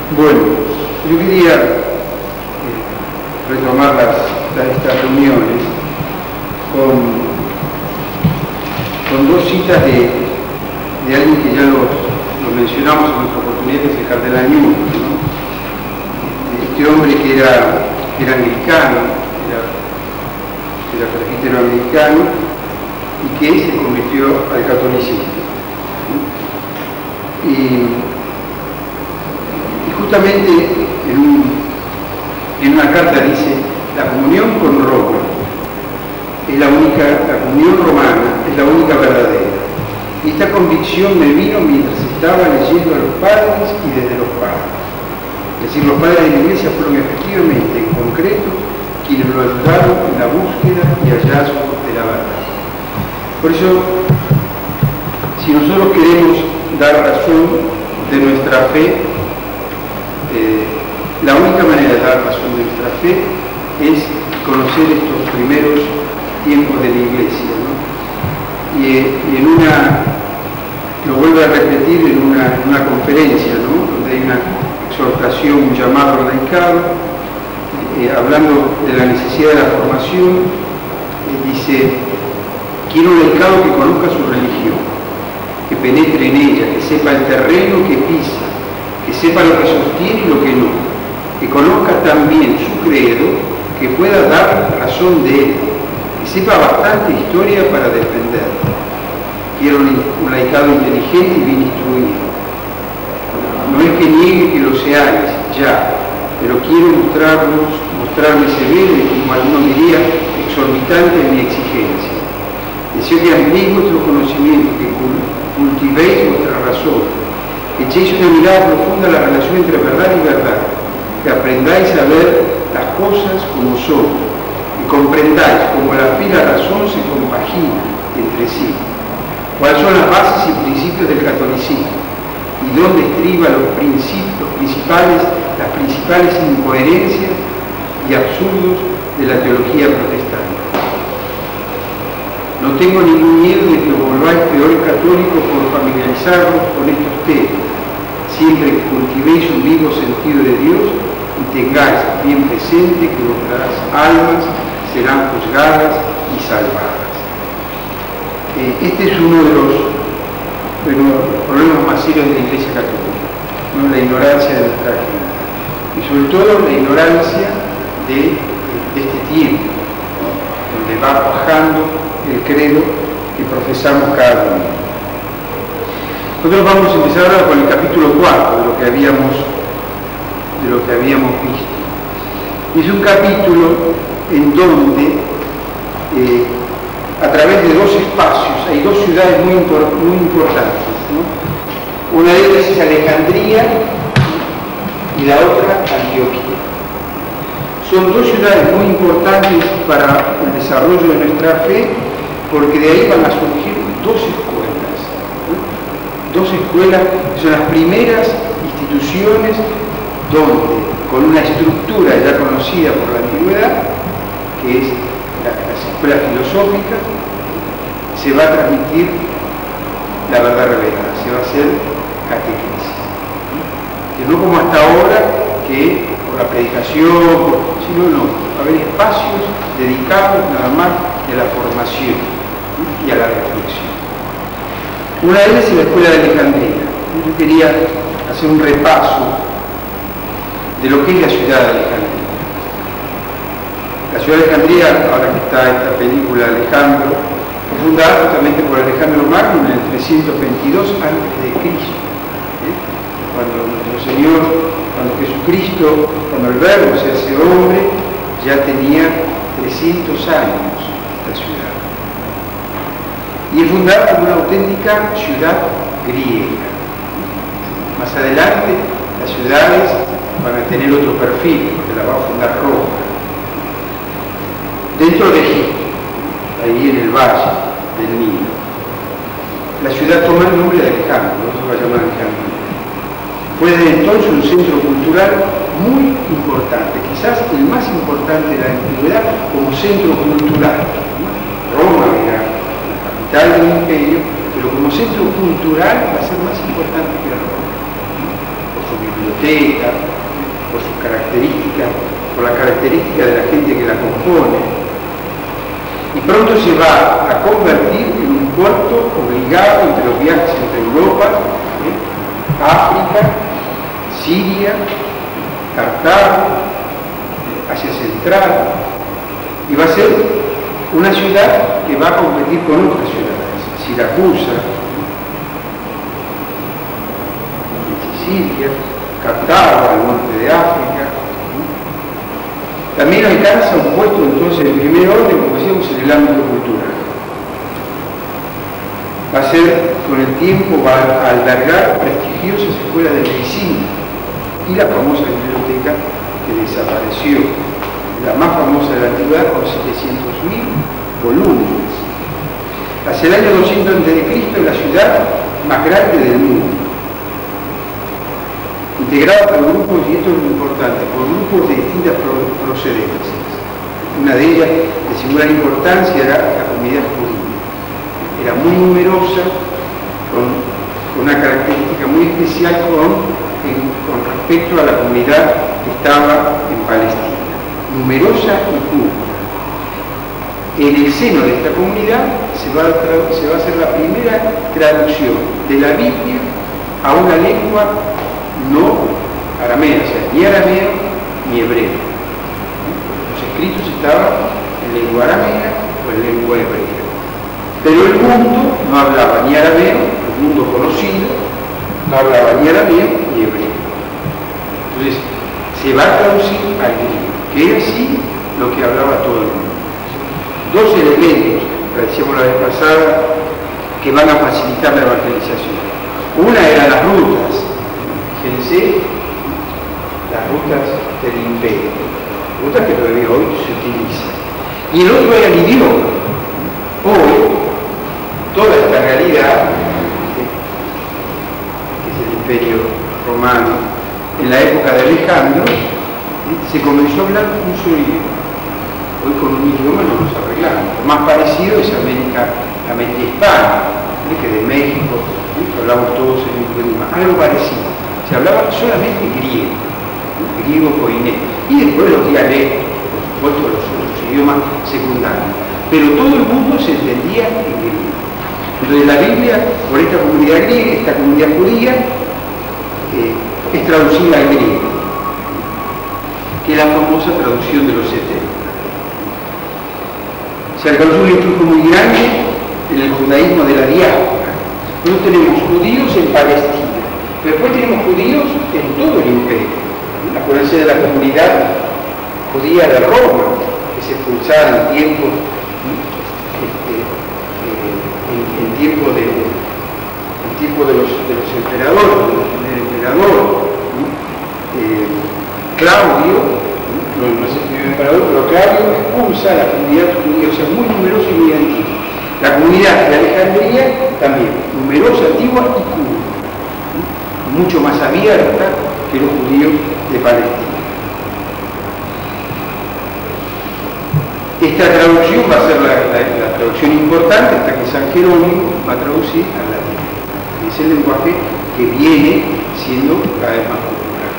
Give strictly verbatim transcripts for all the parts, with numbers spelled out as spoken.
Bueno, yo quería eh, retomar las, las, estas reuniones con, con dos citas de, de alguien que ya lo, lo mencionamos en otra oportunidad, que es el cardenal Newman, ¿no? Este hombre que era, que era anglicano, era, era presbítero anglicano, y que se convirtió al catolicismo. ¿No? Y, justamente en, un, en una carta dice: la comunión con Roma es la única, la comunión romana es la única verdadera. Y esta convicción me vino mientras estaba leyendo a los padres y desde los padres. Es decir, los padres de la Iglesia fueron efectivamente, en concreto, quienes lo ayudaron en la búsqueda y hallazgo de la verdad. Por eso, si nosotros queremos dar razón de nuestra fe, Eh, la única manera de dar razón de nuestra fe es conocer estos primeros tiempos de la Iglesia, ¿no? Y, y en una, lo vuelvo a repetir, en una, en una conferencia, ¿no? Donde hay una exhortación, un llamado al laicado, eh, hablando de la necesidad de la formación, eh, dice: quiero un laicado que conozca su religión, que penetre en ella, que sepa el terreno que pisa, que sepa lo que sostiene y lo que no, que conozca también su credo, que pueda dar razón de él, que sepa bastante historia para defenderlo. Quiero un laicado inteligente y bien instruido. No es que niegue que lo seáis, ya, pero quiero mostrarlos, mostrarme severo y, como alguno diría, exorbitante en mi exigencia. Deseo que ampliéis vuestro conocimiento, que cultivéis vuestra razón, que echéis una mirada profunda a la relación entre verdad y verdad, que aprendáis a ver las cosas como son, y comprendáis cómo la fe y la razón se compaginan entre sí, cuáles son las bases y principios del catolicismo, y dónde estriban los principios principales, las principales incoherencias y absurdos de la teología protestante. No tengo ningún miedo de que os volváis peor católico por familiarizaros con estos temas, siempre que cultivéis un vivo sentido de Dios y tengáis bien presente que vuestras almas serán juzgadas y salvadas. Eh, este es uno de los, de los problemas más serios de la Iglesia Católica, ¿no? La ignorancia de nuestra gente, y sobre todo la ignorancia de, de este tiempo, ¿no? Donde va bajando el credo que profesamos cada uno. Nosotros vamos a empezar ahora con el capítulo cuarto de lo que habíamos, de lo que habíamos visto. Y es un capítulo en donde, eh, a través de dos espacios, hay dos ciudades muy, muy importantes, ¿no? Una de ellas es Alejandría y la otra Antioquía. Son dos ciudades muy importantes para el desarrollo de nuestra fe, porque de ahí van a surgir dos escuelas, ¿no? Dos escuelas que son las primeras instituciones donde, con una estructura ya conocida por la antigüedad, que es la, las escuelas filosóficas, se va a transmitir la verdad revelada, se va a hacer catequesis, ¿no? Que no como hasta ahora, que por la predicación, sino no, va a haber espacios dedicados nada más a la formación y a la reflexión. Una de ellas es la Escuela de Alejandría. Yo quería hacer un repaso de lo que es la ciudad de Alejandría. La ciudad de Alejandría, ahora que está esta película Alejandro, fue fundada justamente por Alejandro Magno en el trescientos veintidós antes de Cristo. ¿eh? Cuando nuestro Señor, cuando Jesucristo, cuando el Verbo se hace hombre, ya tenía trescientos años esta ciudad. Y es fundada como una auténtica ciudad griega. Más adelante, las ciudades van a tener otro perfil, porque la va a fundar Roma. Dentro de Egipto, ahí en el valle del Nilo. La ciudad toma el nombre de Alejandro, no se va a llamar Alejandría. Fue desde entonces un centro cultural muy importante, quizás el más importante de la antigüedad como centro cultural. Roma era la capital del imperio, pero como centro cultural va a ser más importante que Roma, por su biblioteca, biblioteca, por sus características, por la característica de la gente que la compone. Y pronto se va a convertir en un puerto obligado entre los viajes entre Europa, ¿eh? África, Siria, Cartago, Asia Central, y va a ser una ciudad que va a competir con otras ciudades, Siracusa, Sicilia, Cartago, al norte de África. También alcanza un puesto entonces en primer orden, como decíamos, en el ámbito cultural. Va a ser, con el tiempo, va a albergar prestigiosas escuelas de medicina y la famosa biblioteca que desapareció, la más famosa de la antigüedad, con setecientos mil volúmenes. Hacia el año doscientos antes de Cristo es la ciudad más grande del mundo, integrada por grupos, y esto es lo importante, por grupos de distintas procedencias. Una de ellas, de singular importancia, era la comunidad judía. Era muy numerosa, con, con una característica muy especial con, en, con respecto a la comunidad que estaba en Palestina. Numerosa y culta. En el seno de esta comunidad se va, a se va a hacer la primera traducción de la Biblia a una lengua no aramea, o sea, ni arameo ni hebreo. Los escritos estaban en lengua aramea o en lengua hebrea. Pero el mundo no hablaba ni arameo, el mundo conocido no hablaba ni arameo ni hebreo. Entonces, se va a traducir al griego, que era así lo que hablaba todo el mundo. Dos elementos, lo decíamos la vez pasada, que van a facilitar la evangelización. Una era las rutas, fíjense, las rutas del imperio, rutas que todavía hoy se utilizan. Y el otro era el idioma. Hoy, toda esta realidad, que es el imperio romano, en la época de Alejandro, se comenzó a hablar un solo idioma. Hoy con un idioma no nos arreglamos. Lo más parecido es América, América Hispana, que de México, ¿sí? Hablamos todos el mismo idioma. Algo parecido. Se hablaba solamente griego, ¿sí? Griego koiné. Y después los dialectos, por supuesto los otros idiomas secundarios. Pero todo el mundo se entendía en griego. Entonces la Biblia, por esta comunidad griega, esta comunidad judía, eh, es traducida al griego, que es la famosa traducción de los setenta. Se alcanzó un influjo muy grande en el judaísmo de la diáspora. Nosotros tenemos judíos en Palestina, pero después tenemos judíos en todo el imperio. Acuérdense de la comunidad judía de Roma, que se expulsaba en tiempos, este, eh, en, en tiempo de, en tiempo de, los, de los emperadores, del emperador eh, Claudio. No, no es el primer emperador, pero Claudio expulsa a la comunidad judía, o sea, muy numerosa y muy antigua. La comunidad de Alejandría también, numerosa, antigua y culta, mucho más abierta que los judíos de Palestina. Esta traducción va a ser la, la, la traducción importante hasta que San Jerónimo va a traducir al latín. Es el lenguaje que viene siendo cada vez más popular.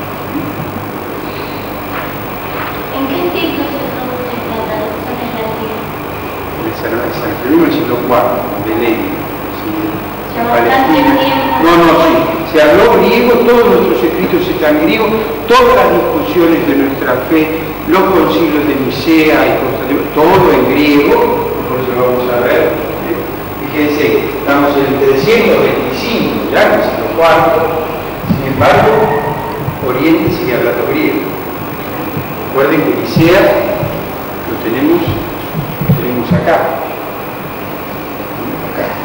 ¿En qué siglo se produce la traducción en latín? En San Jerónimo en el siglo cuarto, en Belén. ¿Se bastante tiempo? No, no, sí. Se habló griego, todos nuestros escritos están en griego, todas las discusiones de nuestra fe, los concilios de Nicea y Constantinopla, todo en griego, por eso lo vamos a ver. Fíjense, estamos en el trescientos veinticinco, ya en el siglo cuarto, sin embargo, Oriente sigue hablando griego. Recuerden que Nicea lo tenemos, lo tenemos acá. Acá.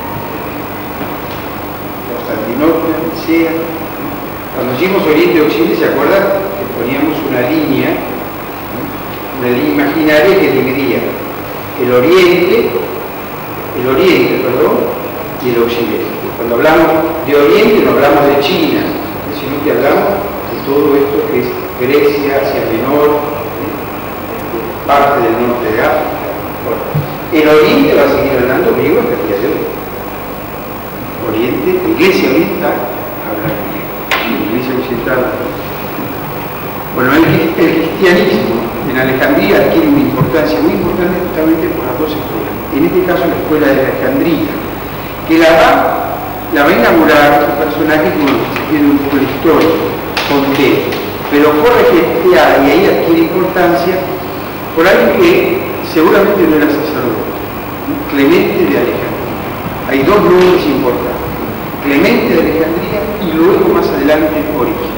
Constantinopla, Nicea. Cuando decimos Oriente y Occidente, ¿se acuerdan? Que poníamos una línea, una línea imaginaria que dividía el Oriente, el Oriente, perdón, y el Occidente. Cuando hablamos de Oriente no hablamos de China, sino que hablamos de todo esto que es Grecia, Asia Menor, ¿eh? Parte del norte de África. Bueno, el Oriente va a seguir hablando griego hasta el día de hoy. Oriente, la Iglesia Oriental habla griego. La Iglesia sentado. Bueno, el, el cristianismo en Alejandría adquiere una importancia muy importante justamente por las dos escuelas. En este caso la escuela de Alejandría, que la va, la va a inaugurar un personaje que bueno, se tiene un poco de historia, Conté, pero fue regenteada y ahí adquiere importancia por alguien que seguramente no era sacerdote, Clemente de Alejandría. Hay dos nombres importantes, Clemente de Alejandría y luego más adelante Origen.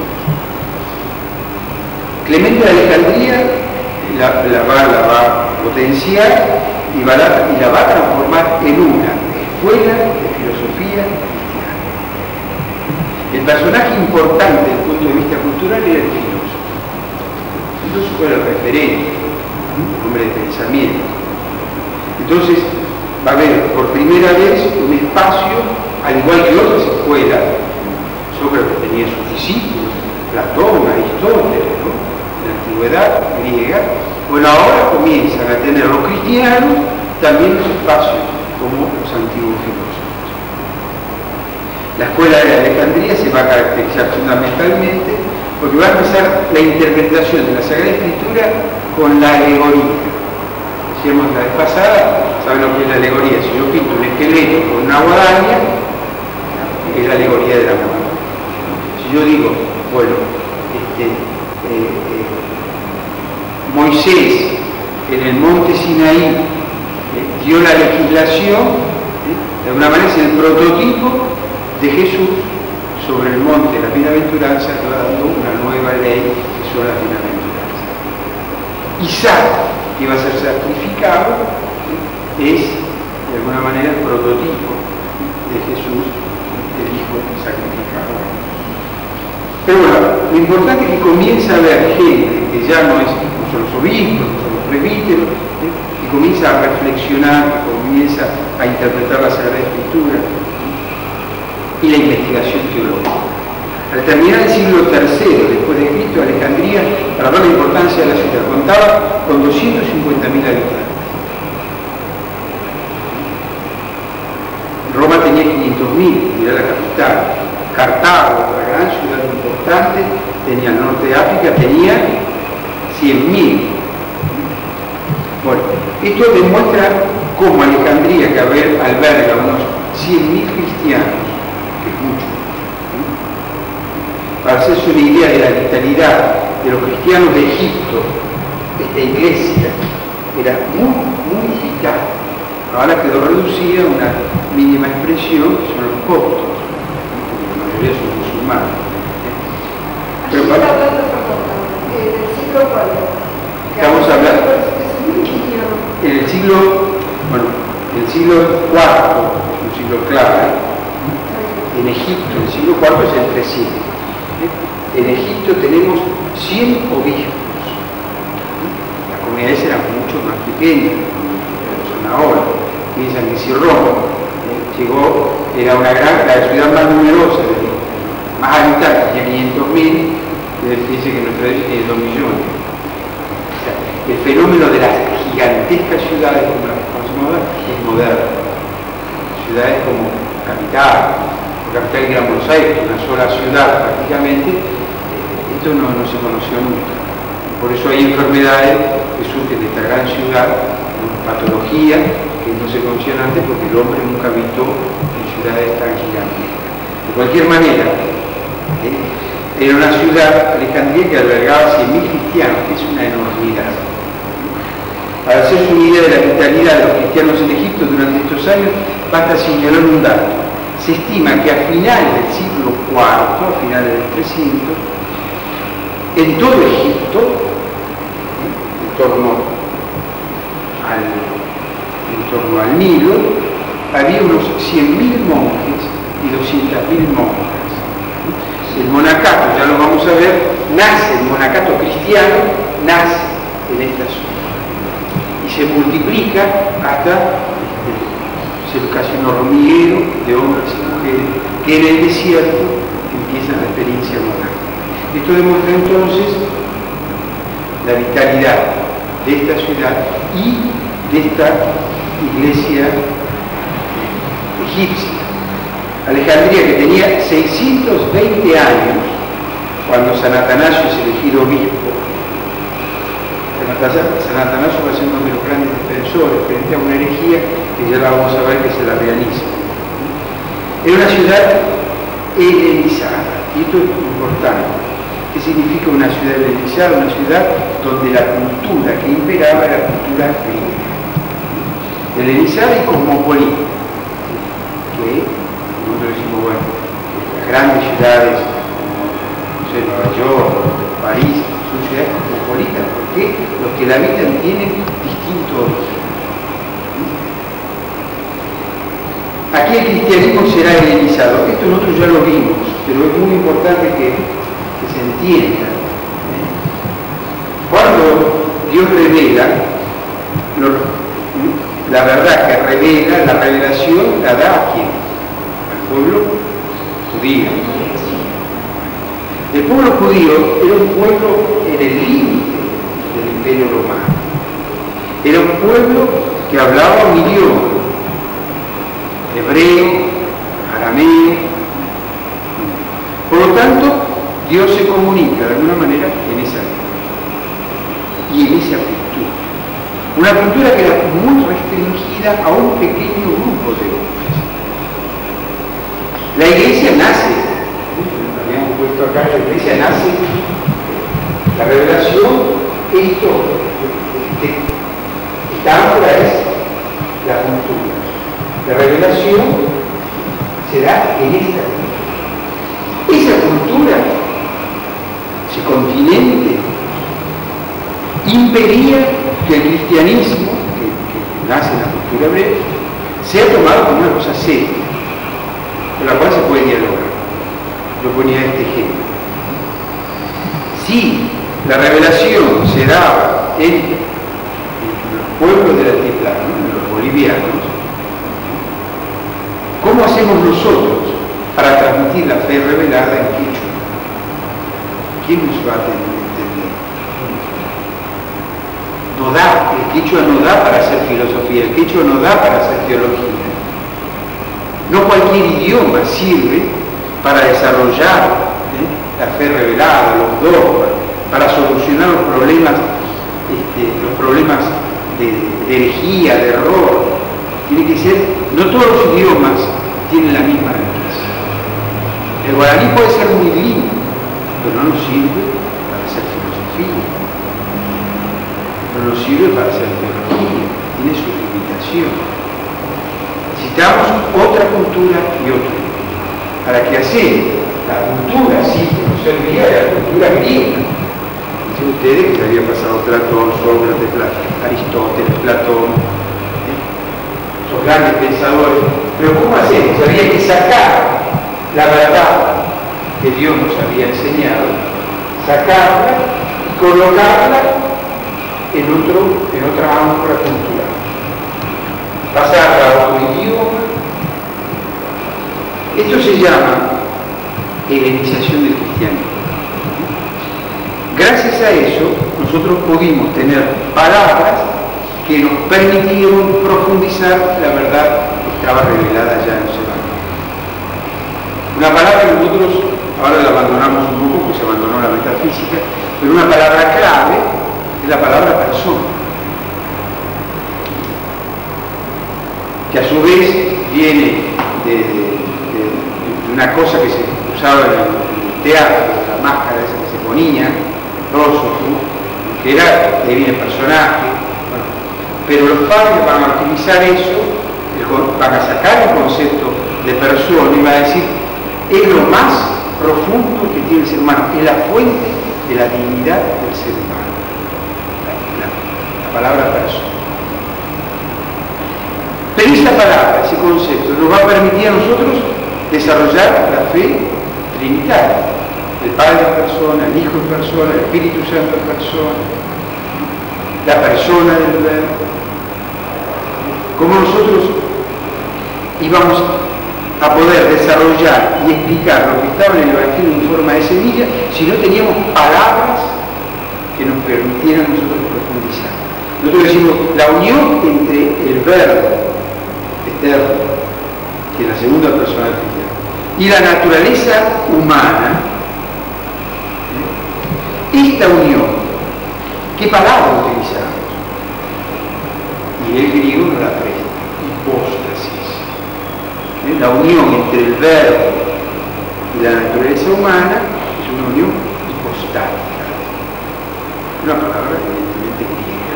Clemente de Alejandría la, la, va, la va a potenciar y, va a, y la va a transformar en una escuela de filosofía cristiana. El personaje importante desde el punto de vista cultural era el filósofo. El filósofo era el referente, el hombre de pensamiento. Entonces va a haber por primera vez un espacio, al igual que otras escuelas. Sócrates tenía sus discípulos, Platón, Aristóteles, ¿no?, de la antigüedad griega. Bueno, ahora comienzan a tener los cristianos también los espacios como los antiguos filósofos. La escuela de Alejandría se va a caracterizar fundamentalmente porque va a empezar la interpretación de la Sagrada Escritura con la alegoría. Decíamos la vez pasada, ¿saben lo que es la alegoría? Si yo pinto un esqueleto con una guadaña, es la alegoría de la guadaña. Si yo digo, bueno, este, eh, eh, Moisés en el monte Sinaí eh, dio la legislación, eh, de alguna manera es el prototipo de Jesús sobre el monte de la bienaventuranza, dando una nueva ley que son las bienaventuranzas. Isaac, que iba a ser sacrificado, es de alguna manera el prototipo de Jesús, el Hijo sacrificado. Pero bueno, lo importante es que comienza a haber gente que ya no, es, no son los obispos, no son los presbíteros, ¿sí?, que comienza a reflexionar, que comienza a interpretar la Sagrada Escritura y la investigación teológica. Al terminar el siglo tercero después de Cristo, Alejandría, para ver la importancia de la ciudad, contaba con doscientos cincuenta mil habitantes. Roma tenía quinientos mil, era la capital. Cartago, otra gran ciudad importante, tenía el norte de África, tenía cien mil. Bueno, esto demuestra cómo Alejandría, que alberga unos cien mil cristianos, que es mucho, ¿sí?, para hacerse una idea de la vitalidad de los cristianos de Egipto, esta iglesia era muy, muy vital. Ahora quedó reducida a una mínima expresión, que son los coptos, la mayoría son musulmanes. Pero Allí está hablando, perdón, del siglo cuatro. Estamos hablando en el siglo, bueno, el siglo cuarto, es un siglo clave. En Egipto, el siglo cuarto es el trescientos. En Egipto tenemos cien obispos. Las comunidades eran mucho más pequeñas de lo que son ahora. Piensan que si Roma eh, llegó, era una gran, la ciudad más numerosa, de, más habitantes, tenía quinientos mil, dice que nuestra vez tiene dos millones. O sea, el fenómeno de las gigantescas ciudades como las que conocemos ahora es moderno. Ciudades como Capital, Capital que era Buenos Aires, una sola ciudad prácticamente, eh, esto no, no se conoció nunca. Por eso hay enfermedades que surgen de esta gran ciudad, ¿no?, patología que no se conocían antes porque el hombre nunca habitó en ciudades tan gigantescas. De cualquier manera, ¿eh?, era una ciudad, Alejandría, que albergaba cien mil cristianos, que es una enormidad. Para hacerse una idea de la vitalidad de los cristianos en Egipto durante estos años, basta señalar un dato. Se estima que a finales del siglo cuarto, a finales del trescientos, en todo Egipto, en torno al, en torno al Nilo, había unos cien mil monjes y doscientas mil monjas. El monacato, ya lo vamos a ver, nace, el monacato cristiano nace en esta zona y se multiplica hasta ser casi un hormiguero de hombres y mujeres que en el desierto empiezan la experiencia monástica. Esto demuestra entonces la vitalidad de esta ciudad y de esta iglesia egipcia. Alejandría, que tenía seiscientos veinte años, cuando San Atanasio es elegido obispo. San Atanasio va a ser uno de los grandes defensores frente a una herejía que ya la vamos a ver, que es el arrianismo. Era una ciudad helenizada, y esto es importante. ¿Qué significa una ciudad helenizada? Una ciudad donde la cultura que imperaba era la cultura griega. Helenizada y cosmopolita, que nosotros decimos, bueno, las grandes ciudades como no sé, Nueva York, París, son ciudades cosmopolitas, porque los que la habitan tienen distinto origen. Aquí el cristianismo será helenizado. Esto nosotros ya lo vimos, pero es muy importante que, que se entienda. Cuando Dios revela, lo, la verdad que revela, la revelación la da a quién? Al pueblo judío. El pueblo judío era un pueblo en el límite del Imperio Romano. Era un pueblo que hablaba un idioma, hebreo, arameo. Por lo tanto, Dios se comunica de alguna manera en esa lengua y en esa cultura. Una cultura que era muy restringida a un pequeño grupo de hombres. La iglesia nace, habíamos puesto acá, la iglesia nace, la revelación, esto, esta áncora es la cultura. La revelación será en esta cultura. Esa cultura, ese continente, impedía que el cristianismo, que, que nace en la cultura hebrea, sea tomado como una cosa seria, con la cual se puede dialogar. Yo ponía este ejemplo. Si la revelación se daba en, en los pueblos del altiplano, en los bolivianos, ¿cómo hacemos nosotros para transmitir la fe revelada en quechua? ¿Quién nos va a entender? No da, el quechua no da para hacer filosofía, el quechua no da para hacer teología. No cualquier idioma sirve para desarrollar ¿eh? la fe revelada, los dogmas, para solucionar los problemas, este, los problemas de, de herejía, de error. Tiene que ser, no todos los idiomas tienen la misma riqueza. El guaraní puede ser muy lindo, pero no nos sirve para hacer filosofía. No nos sirve para hacer teología, tiene su limitación. Necesitamos otra cultura y otra. ¿Para qué hacer? La cultura, sí, que nos servía de la cultura griega. Dicen ustedes que había pasado Platón, Sócrates, Aristóteles, Platón, ¿eh? Esos grandes pensadores. Pero ¿cómo hacemos? Había que sacar la verdad que Dios nos había enseñado, sacarla y colocarla en, otro, en otra áncora cultural. Pasarla a otro idioma. Esto se llama helenización del cristianismo. Gracias a eso, nosotros pudimos tener palabras que nos permitieron profundizar la verdad que estaba revelada ya en los evangelios. Una palabra que nosotros ahora la abandonamos un poco, porque se abandonó la metafísica, pero una palabra clave es la palabra persona, que a su vez viene de, de, de una cosa que se usaba en el teatro, la máscara esa que se ponía, el rostro, que era, de ahí viene personaje, bueno, pero los padres van a utilizar eso, van a sacar el concepto de persona y van a decir, es lo más profundo que tiene el ser humano, es la fuente de la dignidad del ser humano, la, la, la palabra persona. Pero esa palabra, ese concepto, nos va a permitir a nosotros desarrollar la fe trinitaria. El Padre es persona, el Hijo es persona, el Espíritu Santo es persona, la persona del Verbo. Como nosotros íbamos a poder desarrollar y explicar lo que estaba en el Evangelio en forma de semilla si no teníamos palabras que nos permitieran nosotros profundizar? Nosotros decimos la unión entre el Verbo eterno, que es la segunda persona del Trinidad, y la naturaleza humana, esta unión, ¿qué palabra utilizamos? Y el griego nos la presta, hipóstasis. ¿Eh? La unión entre el verbo y la naturaleza humana es una unión hipostática. Una palabra evidentemente griega.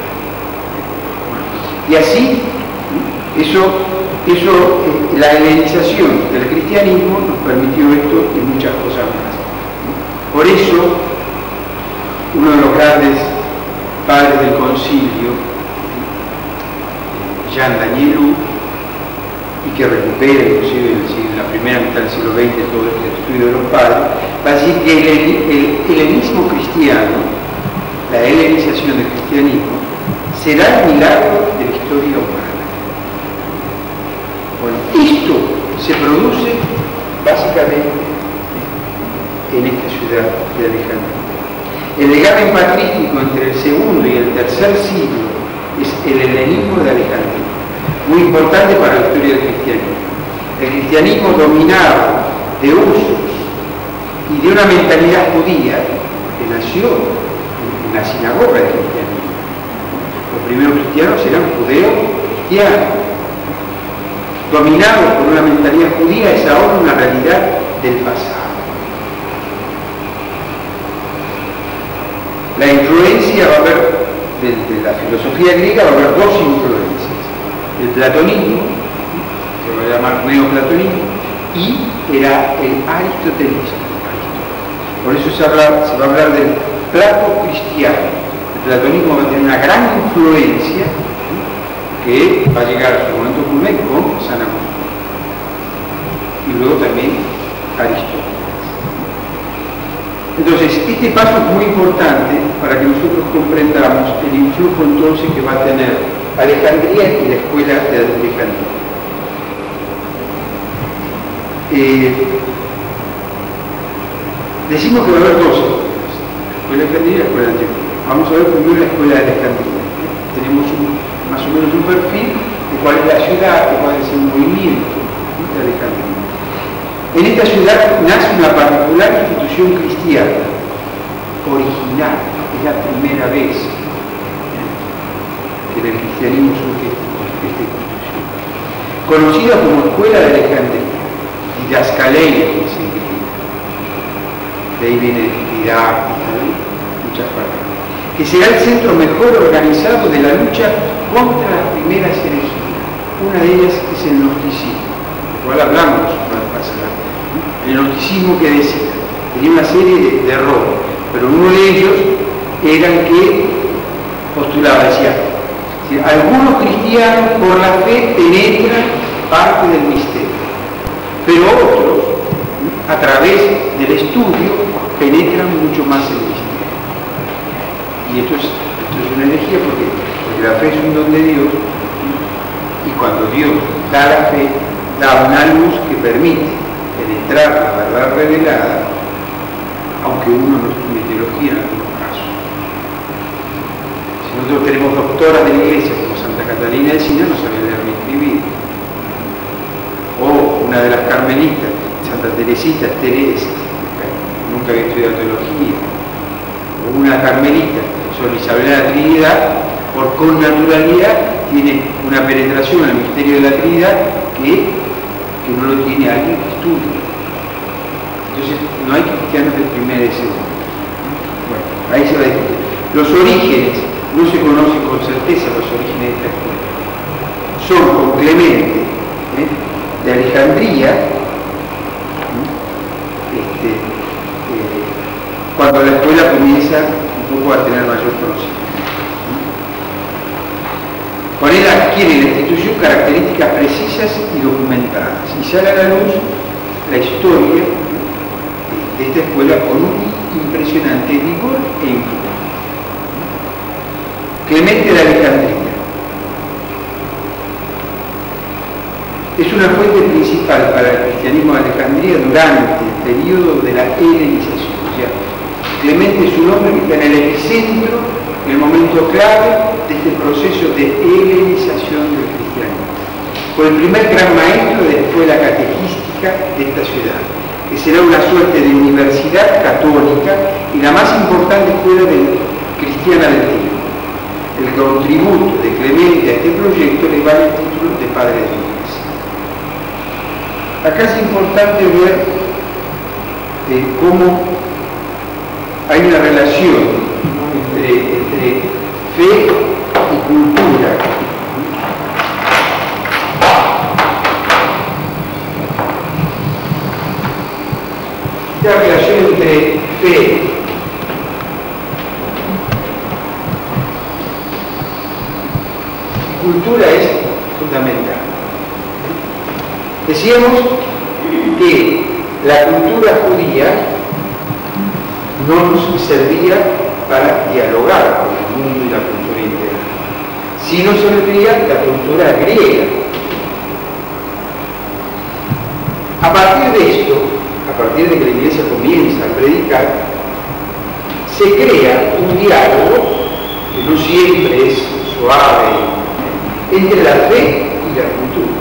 Y así, eso, eso eh, la helenización del cristianismo nos permitió esto y muchas cosas más. Por eso, uno de los grandes padres del concilio, Jean Danielou, y que recupera inclusive en la primera mitad del siglo veinte todo este estudio de los padres, va a decir que el, el helenismo cristiano, la helenización del cristianismo, será el milagro de la historia humana. Bueno, esto se produce básicamente en esta ciudad de Alejandría. El legado patrístico entre el segundo y el tercer siglo es el helenismo de Alejandría, muy importante para la historia del cristianismo. El cristianismo dominado de usos y de una mentalidad judía que nació en la sinagoga del cristianismo. Los primeros cristianos eran judeos cristianos. Dominados por una mentalidad judía es ahora una realidad del pasado. La influencia va a haber, de, de la filosofía griega va a haber dos influencias. El platonismo, que va a llamar neoplatonismo, y era el aristotelismo. Por eso se, habla, se va a hablar del plato cristiano. El platonismo va a tener una gran influencia que va a llegar a su momento culmen con San Agustín. Y luego también Aristóteles. Entonces, este paso es muy importante para que nosotros comprendamos el influjo entonces que va a tener Alejandría y la escuela de Alejandría. Eh, decimos que va a haber dos escuelas, la escuela de Alejandría y la escuela de Antioquía. Vamos a ver primero la escuela de Alejandría. Tenemos un, más o menos un perfil de cuál es la ciudad, de cuál es el movimiento de Alejandría. En esta ciudad nace una particular institución cristiana, original, es la primera vez que en el cristianismo surge esta institución, conocida como Escuela de Alejandría, didascaleia, que es en griego. De ahí viene didáctica, muchas palabras, que será el centro mejor organizado de la lucha contra las primeras herejías. Una de ellas es el gnosticismo, del cual hablamos la vez pasada. El gnosticismo que decía, tenía una serie de, de errores, pero uno de ellos era el que postulaba, decía, si algunos cristianos por la fe penetran parte del misterio, pero otros, a través del estudio, penetran mucho más el misterio. Y esto es, esto es una herejía porque, porque la fe es un don de Dios, y cuando Dios da la fe, da una luz que permite penetrar la verdad revelada, aunque uno no estudie teología en algunos casos. Si nosotros tenemos doctoras de la iglesia como Santa Catalina de Siena, no sabe leer ni escribir. O una de las carmelitas, Santa Teresita, Teresa, nunca había estudiado teología. O una carmelita, Sor Isabel de la Trinidad, por connaturalidad tiene una penetración al misterio de la Trinidad que que no lo tiene alguien que estudie. Entonces, no hay cristianos de primera y segunda. Bueno, ahí se va a discutir. Los orígenes, no se conocen con certeza los orígenes de esta escuela. Son con Clemente, ¿eh? de Alejandría, este, eh, cuando la escuela comienza un poco a tener mayor conocimiento. Con él adquiere la institución características precisas y documentadas y sale a la luz la historia de esta escuela con un impresionante rigor e influencia. Clemente de Alejandría es una fuente principal para el cristianismo de Alejandría durante el periodo de la helenización. O sea, Clemente es un hombre que está en el epicentro, en el momento clave de este proceso de helenización del cristianismo. Fue el primer gran maestro de la escuela catequística de esta ciudad. que será una suerte de universidad católica y la más importante escuela del, cristiana del tiempo. El contributo de Clemente a este proyecto le vale el título de padre de iglesia. Acá es importante ver eh, cómo hay una relación, ¿no?, entre, entre fe y cultura. Esta relación entre fe y cultura es fundamental. Decíamos que la cultura judía no nos servía para dialogar con el mundo y la cultura integral, sino servía la cultura griega. A partir de esto, a partir de que la Iglesia comienza a predicar, se crea un diálogo que no siempre es suave entre la fe y la cultura.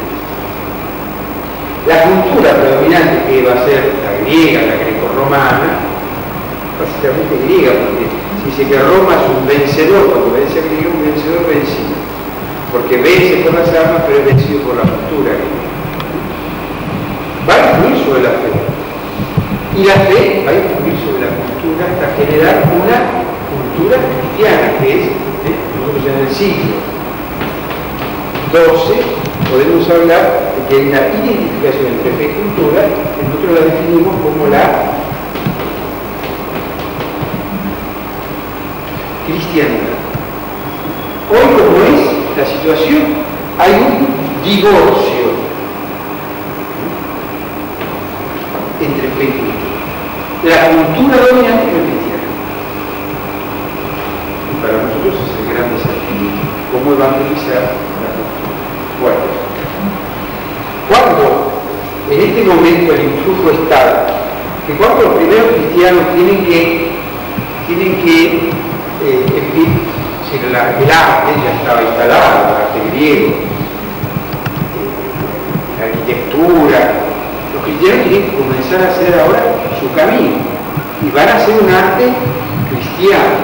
La cultura predominante, que va a ser la griega, la grecorromana, básicamente griega, porque si dice que Roma es un vencedor, cuando vence a griega, un vencedor vencido, porque vence por las armas, pero es vencido por la cultura griega. Va a influir sobre la fe, y la fe va a influir sobre la cultura hasta generar una cultura cristiana, que es, ¿eh? nosotros en el siglo doce podemos hablar de que hay una identificación entre fe y cultura, que nosotros la definimos como la cristianidad. Hoy, como es la situación, hay un divorcio entre fe y cultura. La cultura dominante es la cristiana. Y para nosotros es el gran desafío, cómo evangelizar la cultura. Bueno, cuando en este momento el influjo está, que cuando los primeros cristianos tienen que, tienen que eh, si la, el arte ya estaba instalado, el arte griego, eh, la arquitectura, los cristianos tienen que comenzar a hacer ahora su camino y van a hacer un arte cristiano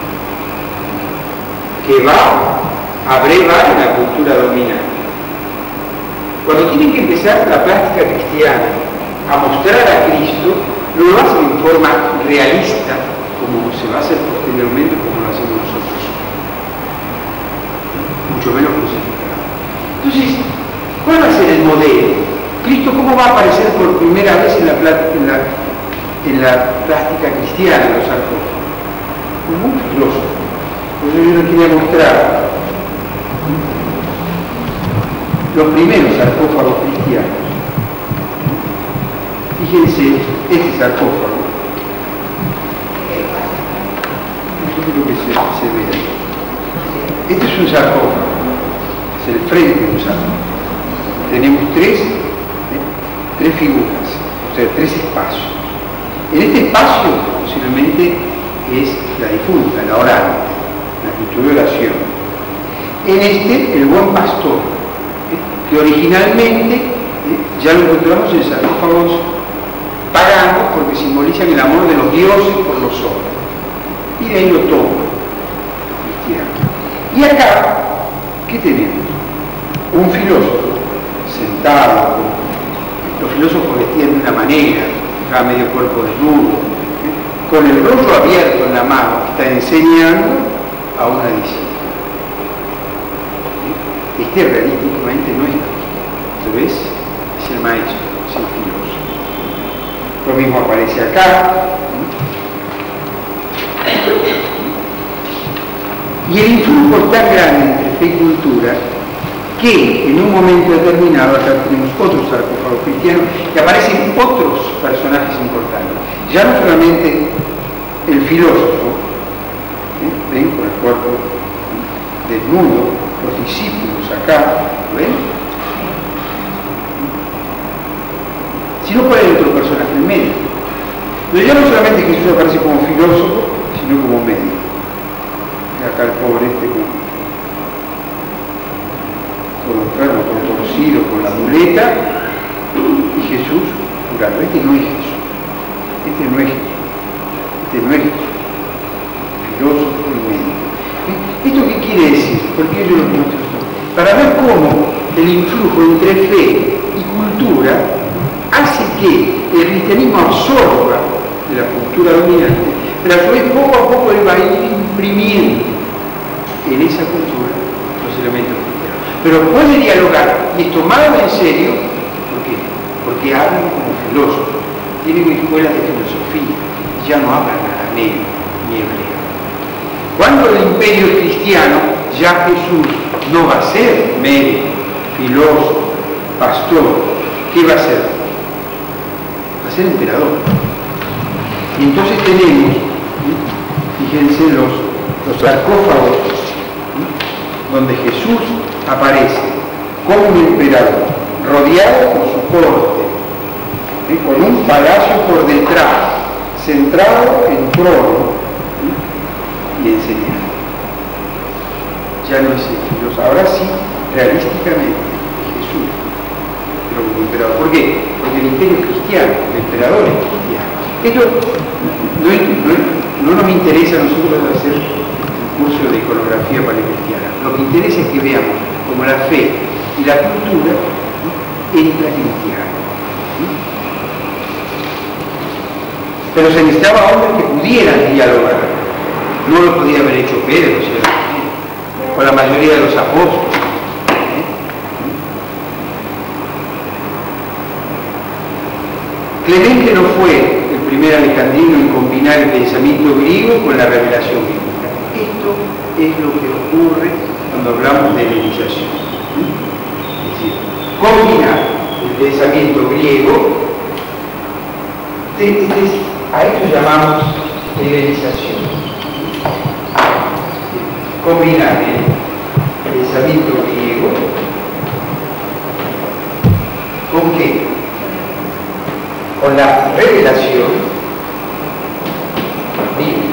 que va a brevar la cultura dominante. Cuando tienen que empezar la plástica cristiana a mostrar a Cristo, no lo hacen en forma realista, como se va a hacer posteriormente, como lo hacemos nosotros, mucho menos crucificado. Entonces, ¿cuál va a ser el modelo? Cristo, ¿cómo va a aparecer por primera vez en la, en la, en la plástica cristiana, en los sarcófagos? Como un filósofo. Por eso yo les quería mostrar los primeros sarcófagos cristianos. Fíjense, este sarcófago, esto creo que se, se ve ahí. Este es un sarcófago, es el frente de un sarcófago. Tenemos tres, ¿eh? tres figuras, o sea, tres espacios. En este espacio posiblemente es la difunta, la orante, la actitud de oración. En este, el buen pastor, que originalmente eh, ya lo encontramos en sarcófagos paganos porque simbolizan el amor de los dioses por los hombres. Y de ahí lo toma cristiano. Y acá, ¿qué tenemos? Un filósofo sentado, los filósofos vestían de una manera, cada medio cuerpo desnudo, ¿eh? con el rollo abierto en la mano, está enseñando a una discípula. Este realísticamente no es Cristo, ¿lo ves? Es el maestro, es el filósofo. Lo mismo aparece acá. Y el influjo es tan grande entre fe y cultura que en un momento determinado acá tenemos otros sarcófagos cristianos y aparecen otros personajes importantes. Ya no solamente el filósofo, ¿eh? ¿ven? Con el cuerpo desnudo, los discípulos acá, ¿ven? Sino cuál es otro personaje, el médico. Pero ya no solamente Jesús aparece como filósofo, sino como médico. Y acá el pobre este con, con los perros, con torcido, con la muleta, y Jesús curando. Este no es Jesús. Este no es Jesús. Este no es Jesús. Filósofo y médico. ¿Esto qué quiere decir? Porque yo lo muestro esto. Para ver cómo el influjo entre fe y cultura hace que el cristianismo absorba de la cultura dominante, pero a su vez poco a poco él va a ir imprimiendo en esa cultura los elementos cristianos. Pero puede dialogar y es tomado en serio, ¿por qué? Porque hablan como filósofos, tienen escuelas de filosofía, ya no hablan arameo ni hebreo. Cuando el imperio es cristiano, ya Jesús no va a ser médico, filósofo, pastor. ¿Qué va a ser? Va a ser emperador. Y entonces tenemos, fíjense, los, los sarcófagos, donde Jesús aparece como un emperador, rodeado por su corte, ¿sí? Con un palacio por detrás, centrado en trono, ¿sí? Y enseñando. Ya no es el filósofo, ahora sí, realísticamente, Jesús, pero como emperador. ¿Por qué? Porque el imperio es cristiano, el emperador es cristiano. Esto no, no, no nos interesa a nosotros hacer un curso de iconografía palecristiana. Lo que interesa es que veamos cómo la fe y la cultura, ¿sí? Entra cristiana. ¿Sí? Pero se necesitaba hombres que pudieran dialogar. No lo podía haber hecho Pedro, ¿cierto? O la mayoría de los apóstoles. ¿Eh? Clemente no fue el primer alejandrino en combinar el pensamiento griego con la revelación bíblica. Esto es lo que ocurre cuando hablamos de helenización. Es decir, combinar el pensamiento griego, de, de, de, a esto llamamos helenización. Combinar el pensamiento griego con qué? Con la revelación bíblica.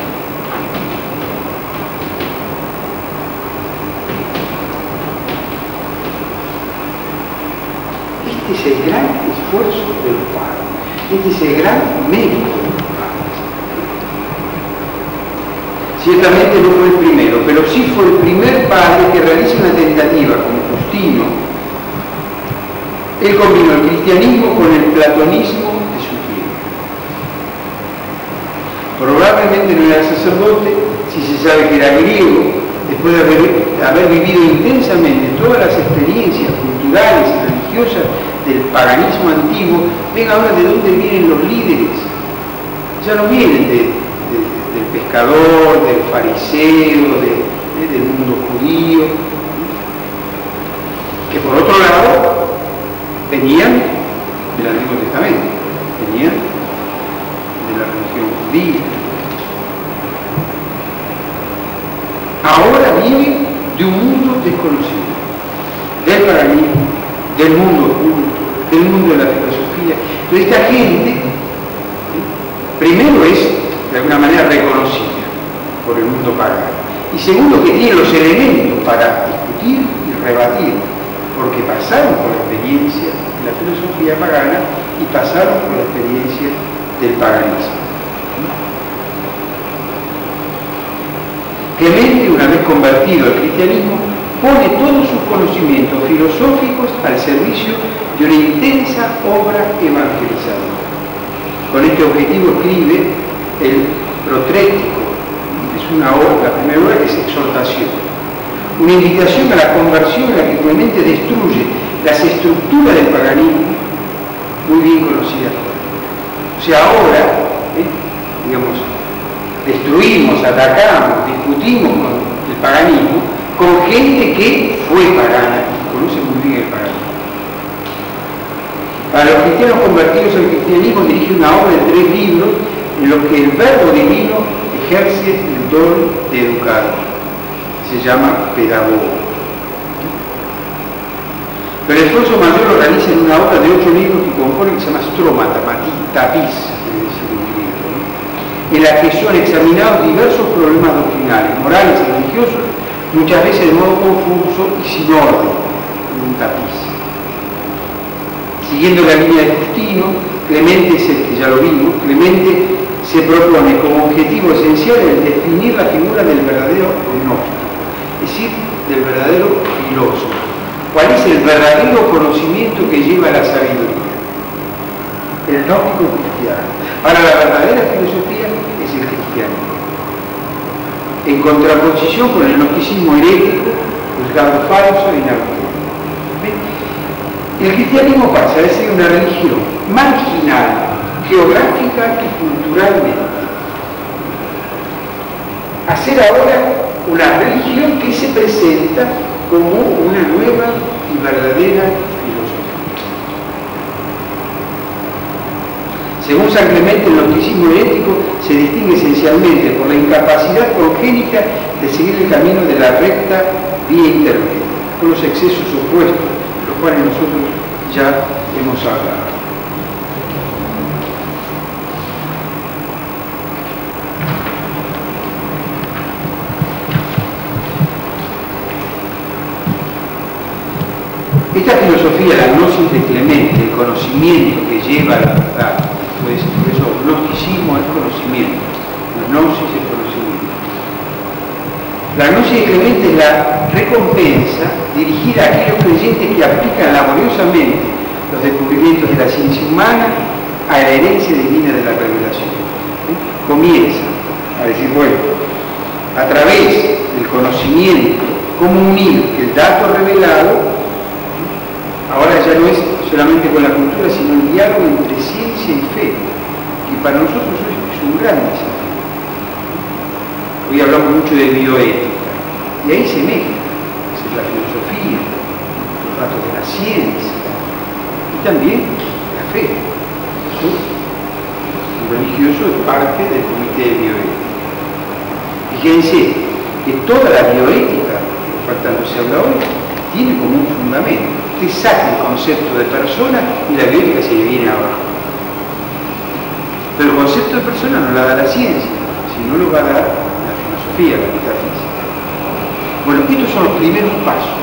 Este es el gran esfuerzo de los padres. Este es el gran mérito de los padres. Ciertamente no fue el primero, pero sí fue el primer padre que realiza una tentativa como Justino. Él combinó el cristianismo con el platonismo de su tiempo. Probablemente no era sacerdote, si se sabe que era griego, después de haber, haber vivido intensamente todas las experiencias culturales y religiosas del paganismo antiguo. Ven ahora de dónde vienen los líderes. Ya no vienen de, de, del pescador, del fariseo, de, de, del mundo judío, que por otro lado venían del Antiguo Testamento, venían de la religión judía. Ahora viene de un mundo desconocido, del paganismo, del mundo oculto, del mundo de la filosofía. Entonces esta gente, ¿sí? Primero es de alguna manera reconocida por el mundo pagano, y segundo que tiene los elementos para discutir y rebatir, porque pasaron por la experiencia de la filosofía pagana y pasaron por la experiencia del paganismo. Clemente, una vez convertido al cristianismo, pone todos sus conocimientos filosóficos al servicio de una intensa obra evangelizadora. Con este objetivo escribe el Protrético. Es una obra, la primera obra que es exhortación. Una invitación a la conversión en la que Clemente destruye las estructuras del paganismo, muy bien conocidas. O sea, ahora, ¿eh? digamos, destruimos, atacamos, discutimos con el paganismo, con gente que fue pagana y conoce muy bien el paganismo. Para los cristianos convertidos al cristianismo dirige una obra de tres libros en los que el verbo divino ejerce el don de educar. Se llama pedagogo. Pero el esfuerzo mayor lo realiza en una obra de ocho libros que compone, que se llama Stromata, tapiz, quiere decir en griego, ¿no? En la que son examinados diversos problemas doctrinales, morales y religiosos, muchas veces de modo confuso y sin orden, en un tapiz. Siguiendo la línea de Justino, Clemente es el que ya lo vimos, Clemente se propone como objetivo esencial el definir la figura del verdadero gnóstico, es decir, del verdadero filósofo. ¿Cuál es el verdadero conocimiento que lleva a la sabiduría? El gnóstico cristiano. Ahora, la verdadera filosofía es el cristianismo, en contraposición con el gnosticismo herético, juzgado falso e inautónomo. El cristianismo pasa de ser una religión marginal, geográfica y culturalmente, a ser ahora una religión que se presenta como una nueva y verdadera filosofía. Según San Clemente, el gnosticismo herético se distingue esencialmente por la incapacidad congénita de seguir el camino de la recta vía intermedia, con los excesos opuestos, de los cuales nosotros ya hemos hablado. Esta filosofía, la gnosis de Clemente, el conocimiento que lleva a la verdad, pues, por eso gnosticismo es conocimiento, la gnosis es conocimiento. La gnosis de Clemente es la recompensa dirigida a aquellos creyentes que aplican laboriosamente los descubrimientos de la ciencia humana a la herencia divina de la revelación. ¿Eh? Comienza a decir, bueno, a través del conocimiento, cómo unir el dato revelado, ahora ya no es solamente con la cultura, sino el diálogo entre ciencia y fe, que para nosotros es un gran desafío. Hoy hablamos mucho de bioética, y ahí se mezcla es la filosofía, los datos de la ciencia, y también la fe. Eso, el religioso es parte del comité de bioética. Fíjense que toda la bioética, que falta no se habla hoy, tiene como un fundamento. Usted saca el concepto de persona y la bioética se le viene abajo. Pero el concepto de persona no lo da la ciencia, sino lo va a dar la filosofía, la metafísica. Bueno, estos son los primeros pasos.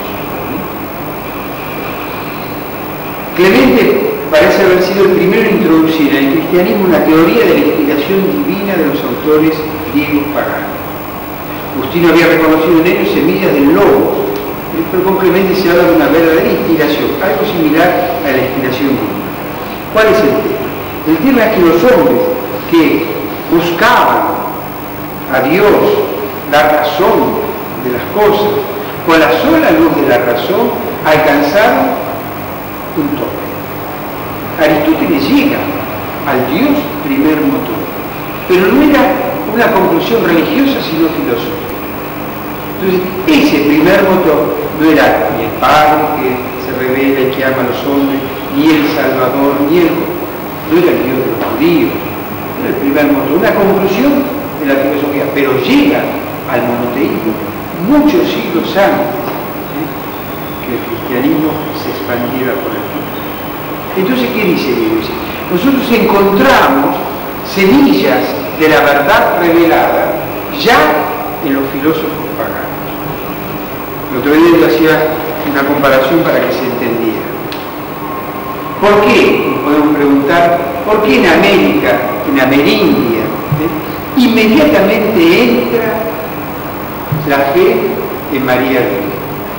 Clemente parece haber sido el primero en introducir en el cristianismo una teoría de la inspiración divina de los autores griegos paganos. Agustín había reconocido en ellos semillas del lobo, pero con Clemente se habla de una verdadera inspiración, algo similar a la inspiración divina. ¿Cuál es el tema? El tema es que los hombres que buscaban a Dios, la razón de las cosas, con la sola luz de la razón, alcanzaron un tope. Aristóteles llega al Dios primer motor, pero no era una conclusión religiosa, sino filosófica. Entonces, ese primer motor no era ni el Padre que se revela y que ama a los hombres, ni el Salvador, ni el... no era el Dios de los judíos, no era el primer motor, una conclusión de la filosofía, pero llega al monoteísmo muchos siglos antes, ¿sí?, que el cristianismo se expandiera por el mundo. Entonces, ¿qué dice Dios? Nosotros encontramos semillas de la verdad revelada ya en los filósofos paganos. El otro día yo hacía una comparación para que se entendiera. ¿Por qué? Nos podemos preguntar, ¿por qué en América, en Amerindia, ¿eh?, inmediatamente entra la fe en María Virgen?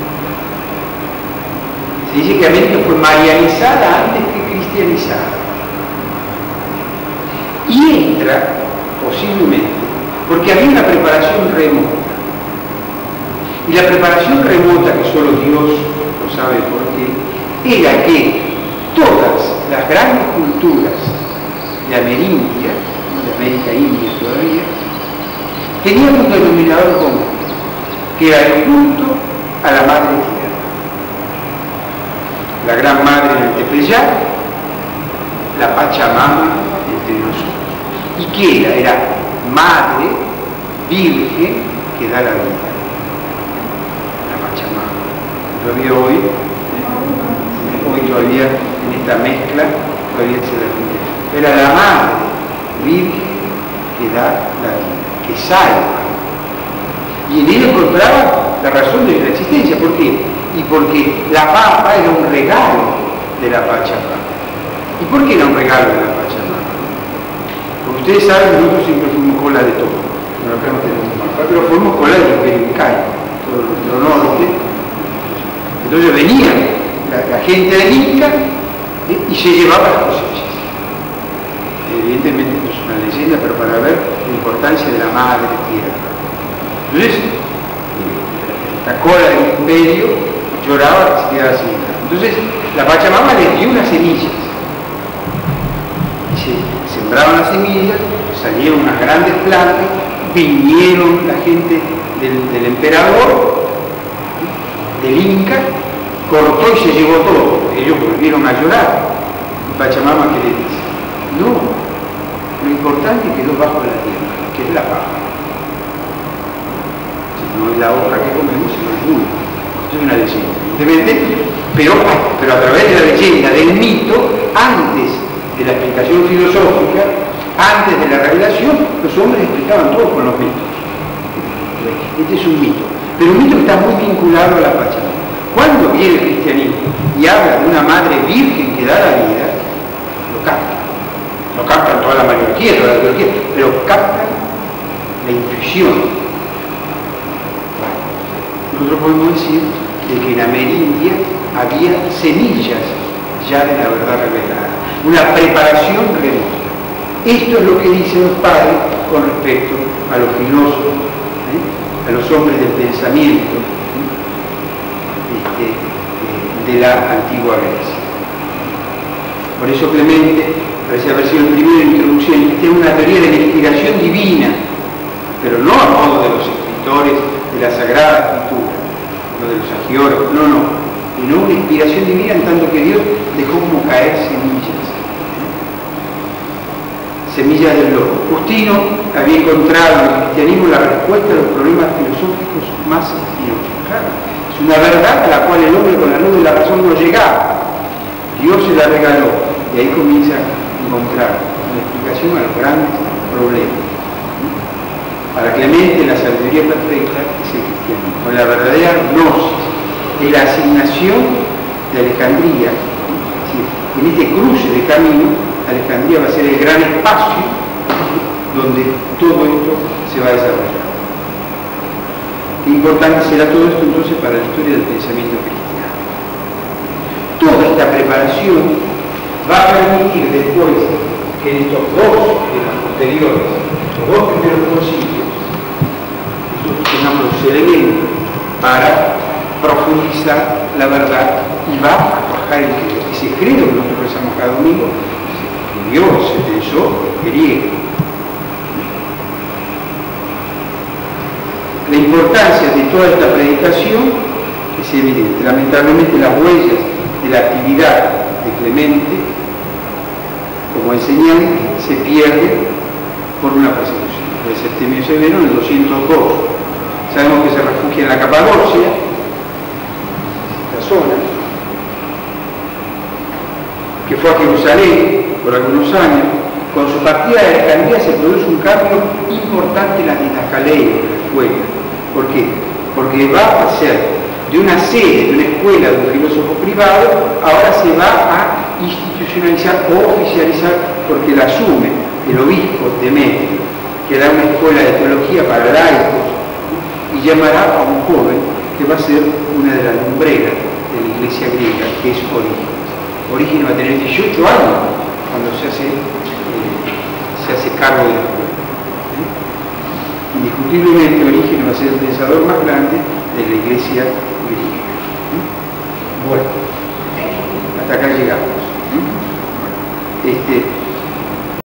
Se dice que América fue marianizada antes que cristianizada. Y entra, posiblemente, porque había una preparación remota. Y la preparación remota, que solo Dios lo sabe por qué, era que todas las grandes culturas de Amerindia, de América India todavía, tenían un denominador común, que era el culto a la Madre Tierra. La Gran Madre en el Tepeyac, la Pachamama entre nosotros. ¿Y qué era? Era Madre, Virgen, que da la vida. La Pachamama. Todavía hoy, ¿eh? hoy todavía en esta mezcla, todavía se repite. Era la Madre, Virgen, que da la vida, que salva. Y en ella encontraba la razón de nuestra existencia. ¿Por qué? Y porque la papa era un regalo de la Pachamama. ¿Y por qué era un regalo de la Pachamama? ustedes saben, nosotros siempre fuimos cola de todo. Bueno, acá no tenemos mapa, pero fuimos cola del Imperio Incaico, todo nuestro norte. Entonces venía la, la gente del Inca eh, y se llevaba las cosechas. Evidentemente esto es una leyenda, pero para ver la importancia de la madre tierra. Entonces, la cola del imperio lloraba que se quedara sin nada. Entonces, la Pachamama les dio unas semillas. Y se sembraban las semillas, salieron unas grandes plantas, vinieron la gente del, del emperador, del Inca, cortó y se llevó todo. Ellos volvieron a llorar. Pachamama, ¿qué le dice? No, lo importante quedó bajo la tierra, que es la paja. No es la hoja que comemos, sino el mundo. Esto es una leyenda, evidentemente, pero, pero a través de la leyenda, del mito, antes de la explicación filosófica, antes de la revelación, los hombres explicaban todo con los mitos. Este es un mito, pero un mito que está muy vinculado a la Pachamama. Cuando viene el cristianismo y habla de una madre virgen que da la vida, lo captan. No captan toda la mayoría, toda la teología, pero captan la intuición. Nosotros podemos decir de que en Amerindia había semillas ya de la verdad revelada, una preparación remota. Esto es lo que dicen los padres con respecto a los filósofos, ¿eh? a los hombres del pensamiento ¿eh? este, eh, de la antigua Grecia. Por eso Clemente parece haber sido el primero en introducir tiene una teoría de la inspiración divina, pero no a modo de los escritores de la Sagrada Escritura, no de los agiólogos, no, no, sino una inspiración divina en tanto que Dios dejó como caer semillas, semillas del lobo. Justino había encontrado en el cristianismo la respuesta a los problemas filosóficos más espinosos. Claro, es una verdad a la cual el hombre con la luz de la razón no llegaba. Dios se la regaló y ahí comienza a encontrar una explicación a los grandes problemas. Para Clemente la sabiduría perfecta es el cristianismo, con la verdadera gnosis, de la asignación de Alejandría. ¿Sí? En este cruce de camino, Alejandría va a ser el gran espacio donde todo esto se va a desarrollar. Qué importante será todo esto entonces para la historia del pensamiento cristiano. Toda esta preparación va a permitir después que en estos dos de los posteriores, los dos primeros concilios, nosotros tengamos los elementos para profundizar la verdad y va a bajar el credo. Ese credo que nosotros rezamos cada domingo se escribió, se pensó griego. La importancia de toda esta predicación es evidente. Lamentablemente las huellas de la actividad de Clemente como enseñante se pierden por una persecución. De Septimio Severo en el doscientos dos. Sabemos que se refugia en la Capadocia, esta zona, que fue a Jerusalén por algunos años. Con su partida de Alejandría se produce un cambio importante en la didascalea de la escuela. ¿Por qué? Porque va a pasar de una sede, de una escuela de un filósofo privado, ahora se va a institucionalizar o oficializar porque la asume el obispo Demetrio, que da una escuela de teología para laicos y llamará a un joven que va a ser una de las lumbreras de la iglesia griega, que es Orígenes. Orígenes va a tener dieciocho años cuando se hace, eh, se hace cargo de la escuela. ¿Eh? Indiscutiblemente Orígenes va a ser el pensador más grande de la iglesia griega. ¿Eh? Bueno, hasta acá llegamos. ¿Eh? Este,